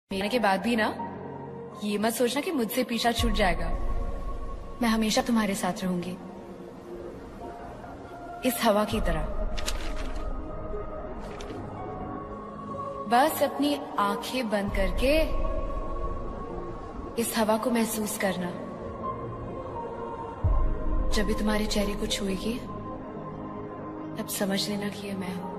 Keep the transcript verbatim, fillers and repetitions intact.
मेरे के बाद भी ना ये मत सोचना कि मुझसे पीछा छूट जाएगा। मैं हमेशा तुम्हारे साथ रहूंगी, इस हवा की तरह। बस अपनी आंखें बंद करके इस हवा को महसूस करना। जब भी तुम्हारे चेहरे को छुएगी तब समझ लेना कि ये मैं हूं।